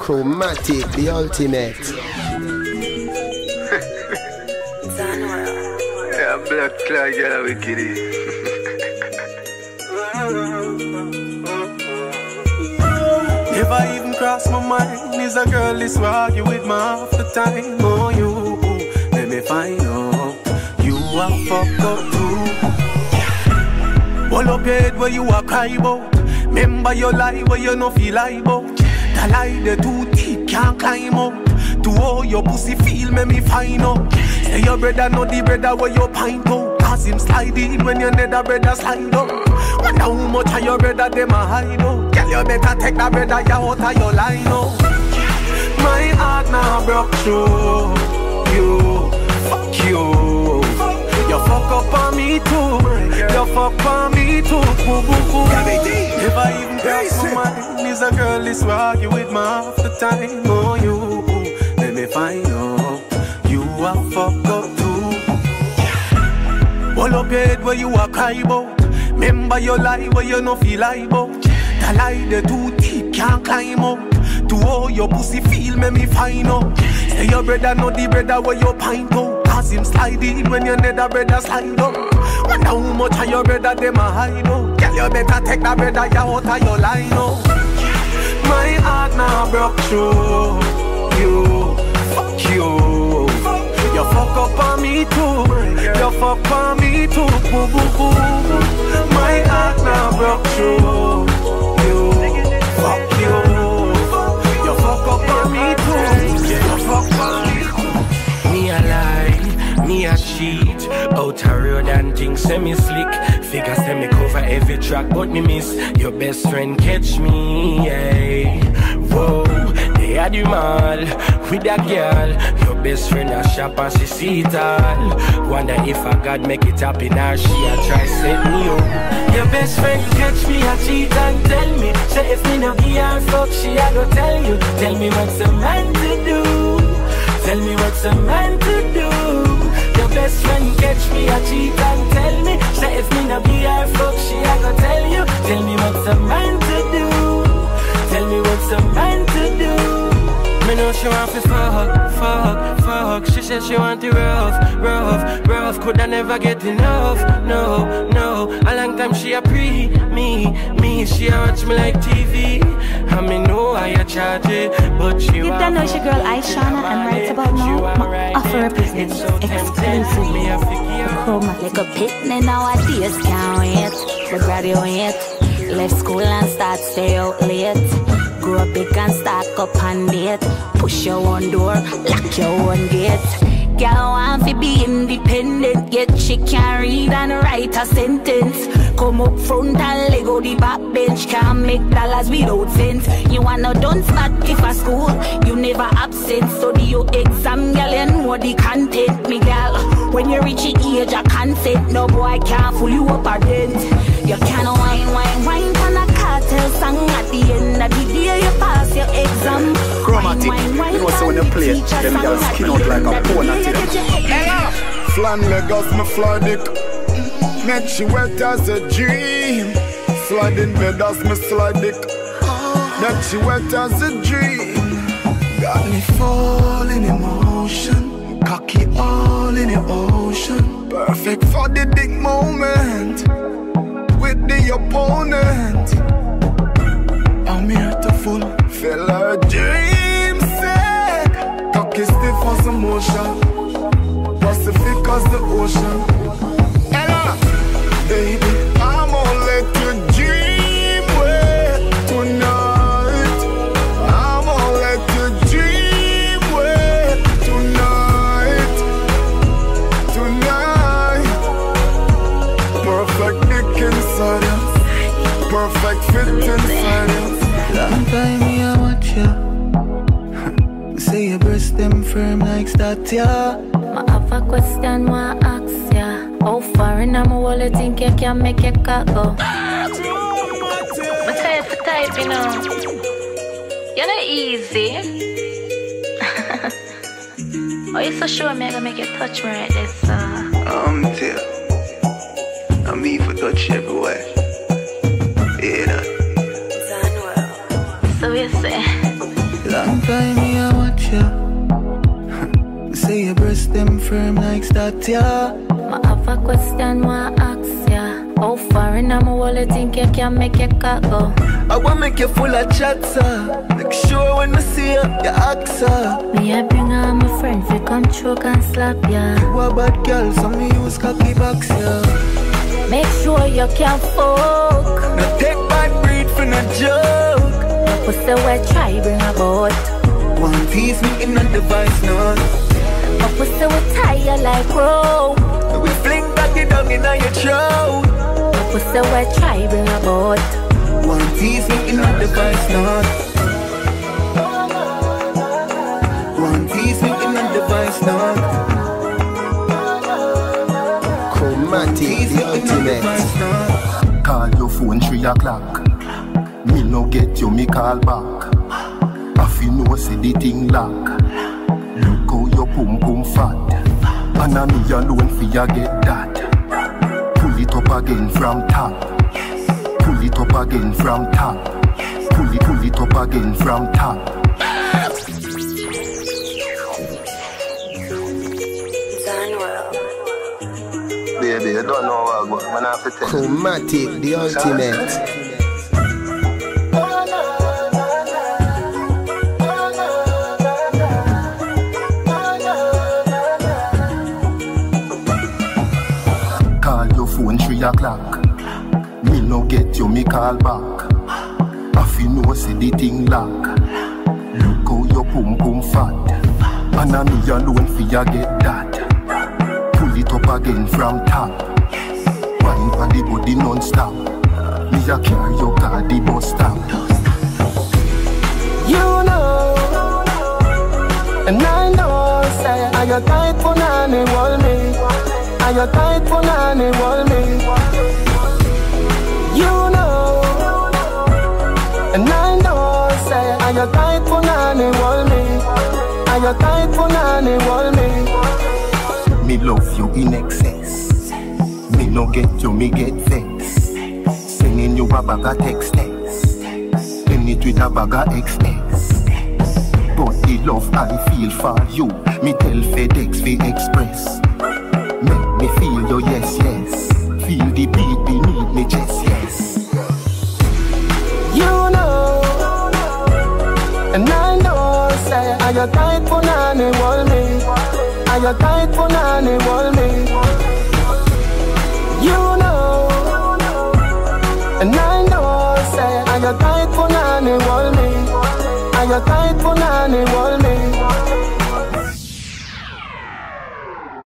Chromatic, the ultimate. Yeah, black cloud, yeah, wicked. Never even crossed my mind. Is a girl this will argue with me half the time. Oh, you, let me find out. You are fucked up too. Hold up your head where you are cry about. Remember your lie where you no feel like about. The lie the too deep can't climb up. To all your pussy feel make me find out. Say your brother not the brother where you pint out. Cause him slide in when your nether brother slide up. Wonder how much of your brother them a hide out. Girl you better take that brother you out of your line out. My heart now broke through. You, fuck you. You fuck up on me too. You fuck on me too. Boo, boo, boo. Never even cross my mind. Is a girl this will argue with me half the time. Oh you, let me find out. You are fucked up too. Hold up your head where you are cry about. Remember your lie where you no feel like about. The lie the too deep can't climb up. To all your pussy feel make me find out. Say your brother not the brother where you pint out. Cause him slide in when your nether brother slide up. Wonder how much of your brother them a hide out. Girl you better take that brother you out of your line out. My heart now broke through. You, fuck you. You fuck up on me too. You fuck on me too. Boo, boo, boo. My heart now broke through. You, fuck you. You fuck up on me too. You fuck on me too. Me a lie, me a cheat. Out a road and things semi-slick. Figure say me cover every track but me miss. Your best friend catch me, yeah. Whoa, they had you mall with a girl. Your best friend a shop and she see it all. Wonder if a God make it happen or she a try set me up. Your best friend catch me a cheat and tell me. Say if me no be her fuck she a go tell you. Tell me what's a man to do. Tell me what's a man to do. Your best friend catch me a cheat and tell me. Say if me no be her fuck she a go tell you. Tell me what's a man to do. Tell me what's a man to do. Me know she want to fuck. She said she want the rough. Could I never get enough? No. A long time she a pre me. She a watch me like TV. I me know I a charge it, but she you don't know your girl Aishana and right about now. My offer represents exclusively Chroma. Like a pitney nowadays can't wait. We graduate, left school and start stay out late. Grow big and stack up and date. Push your own door, lock your own gate. Girl want to be independent, yet she can't read and write a sentence. Come up front and leg out the back bench. Can't make dollars without sense. You wanna don't start if a school, you never absent. Study your exam, girl, you know the content. Me girl, when you reach the age of consent, no boy can't fool you up a dent. You can't wine on a cartel song. At the end of the day you pass your exam. Chromatic, you know so when you play them girls skin out like a pole at you. Flan Lagos, me fly dick. Make she wet as a dream. Slide in bed as me slide dick. Make she wet as a dream. Got me fall in emotion. Cocky all in the ocean. Perfect for the dick moment. With the opponent, I'm here to fulfill her dream sick. Cocky stiff as emotion, Pacific as the ocean. Ella, baby, I'm gonna let you dream with tonight. I'm gonna let you dream with tonight. Perfect dick inside you. Perfect fit inside you. Long time me I watch ya. Say your breast them firm like that, yeah. I have a question, I ask ya. How far in my wallet think you can make your cock go? But type for type, you know. You're not easy. Oh, you so sure me I gonna make you touch me right this, Tell. I'm me for touch everywhere. Yeah, so you say. Long Long time me I watch ya. Say your breast them firm like that, yeah. I have a question, I ask ya. How far in my wallet think you can make your cock go? I want make you full of chatter. Make sure when I see you, you ask her. Me I bring her my friend, fi come choke and slap ya. You a bad girl, so me use cocky box, yeah. Make sure you can fuck. No take bad breed for no joke. Pussy wet try bring a boat. One piece me in a device now. My pussy will tie you like rope. We fling back it down in your throat. My pussy will try bring a boat. One piece me in a device now. One piece me in a device now. Chromatic, the ultimate. Call your phone 3 o'clock. Me no get you, me call back. If you know say the thing lock. Look how your pum pum fat. And I me alone for you get that. Pull it up again from top. Pull it up again from top. Pull it up again from top. Baby, you don't know what I got. Man, I have to tell you. Chromatic, the ultimate. Phone 3 o'clock. Me no get you, me call back. If you know say the thing lock. Look how your pum pum fat. And I me alone for you get that. Pull it up again from top. Wine for the body non-stop. Me a carry your car the bus stop. You know, and I know, say I got tight for nanny, wall me. I got tight for nanny, wall me. You know, and I know, say I got tight for nanny, wall me. I got tight for nanny, wall me. Me love you in excess. Me no get you, me get vex. Sending you a bag of text. Send it with a bag of XS. But the love I feel for you, me tell FedEx fi express. Make me feel your yes, yes. Feel the beat beneath me chest, yes. You know, and I know, say I got tight for nanny, wall me. I got tight for nanny, wall me. You know, and I know, say I got tight for nanny, wall me. I got tight for nanny,